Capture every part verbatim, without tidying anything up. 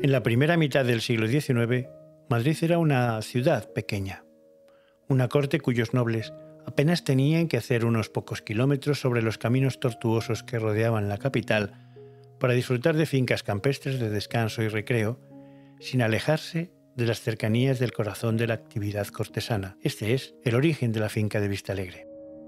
En la primera mitad del siglo diecinueve, Madrid era una ciudad pequeña, una corte cuyos nobles apenas tenían que hacer unos pocos kilómetros sobre los caminos tortuosos que rodeaban la capital para disfrutar de fincas campestres de descanso y recreo, sin alejarse de las cercanías del corazón de la actividad cortesana. Este es el origen de la finca de Vistalegre.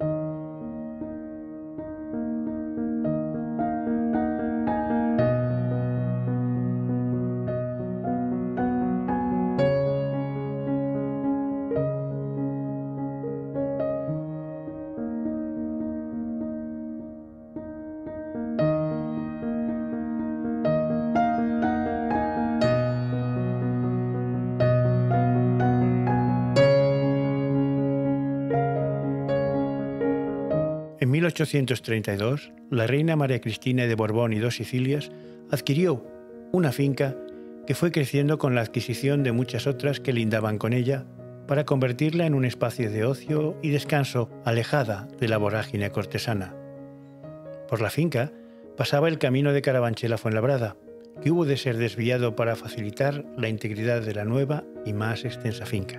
En mil ochocientos treinta y dos, la reina María Cristina de Borbón y dos Sicilias adquirió una finca que fue creciendo con la adquisición de muchas otras que lindaban con ella para convertirla en un espacio de ocio y descanso alejada de la vorágine cortesana. Por la finca pasaba el camino de Carabanchel a Fuenlabrada, que hubo de ser desviado para facilitar la integridad de la nueva y más extensa finca.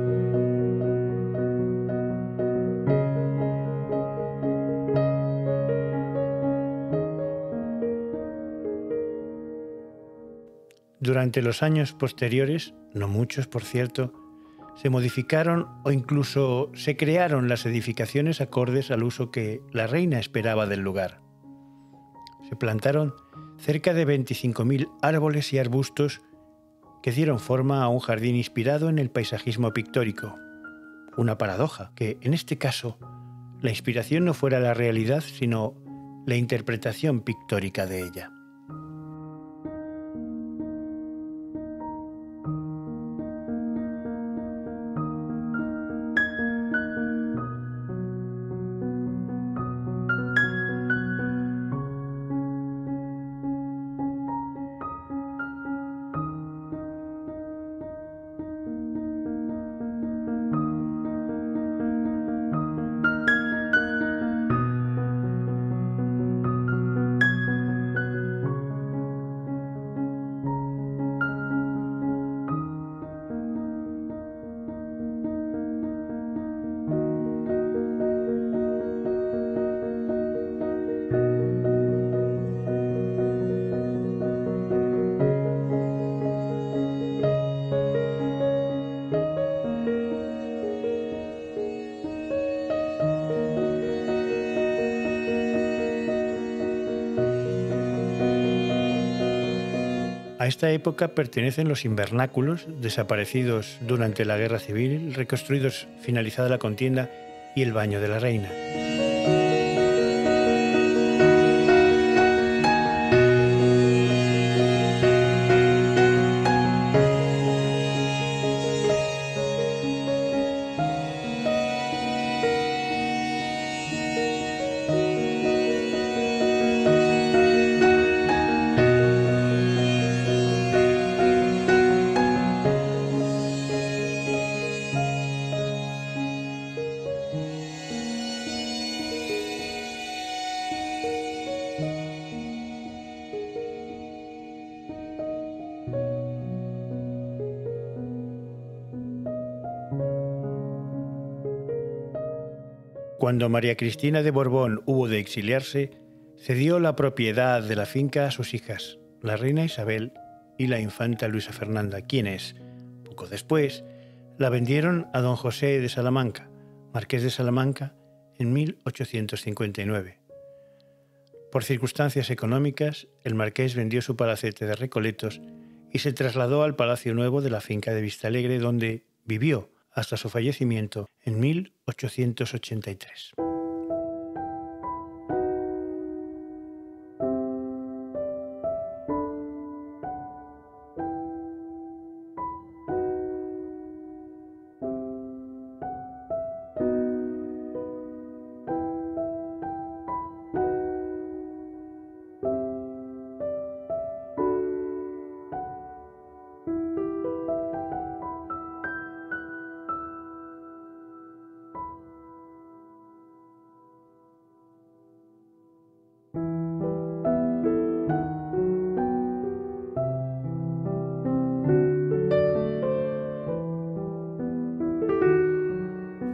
Durante los años posteriores, no muchos por cierto, se modificaron o incluso se crearon las edificaciones acordes al uso que la reina esperaba del lugar. Se plantaron cerca de veinticinco mil árboles y arbustos que dieron forma a un jardín inspirado en el paisajismo pictórico. Una paradoja, que en este caso la inspiración no fuera la realidad, sino la interpretación pictórica de ella. A esta época pertenecen los invernáculos, desaparecidos durante la Guerra Civil, reconstruidos finalizada la contienda, y el baño de la reina. Cuando María Cristina de Borbón hubo de exiliarse, cedió la propiedad de la finca a sus hijas, la reina Isabel y la infanta Luisa Fernanda, quienes, poco después, la vendieron a don José de Salamanca, marqués de Salamanca, en mil ochocientos cincuenta y nueve. Por circunstancias económicas, el marqués vendió su palacete de Recoletos y se trasladó al Palacio Nuevo de la finca de Vistalegre, donde vivió hasta su fallecimiento en mil ochocientos ochenta y tres.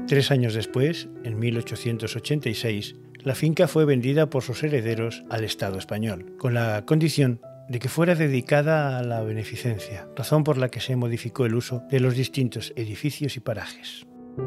Tres años después, en mil ochocientos ochenta y seis, la finca fue vendida por sus herederos al Estado español, con la condición de que fuera dedicada a la beneficencia, razón por la que se modificó el uso de los distintos edificios y parajes.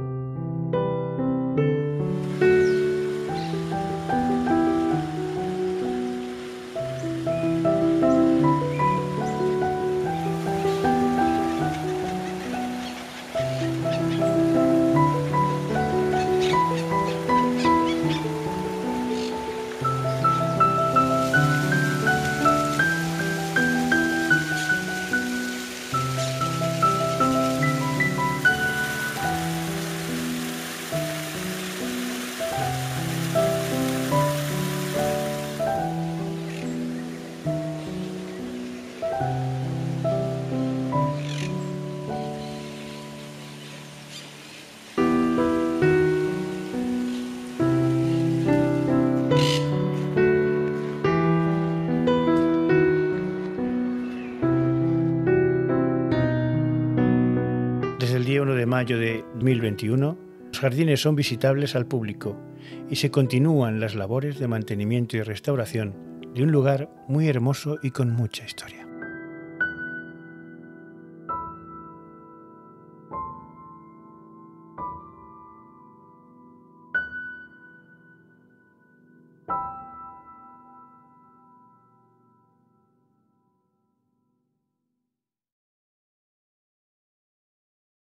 Desde el día uno de mayo de dos mil veintiuno, los jardines son visitables al público y se continúan las labores de mantenimiento y restauración de un lugar muy hermoso y con mucha historia.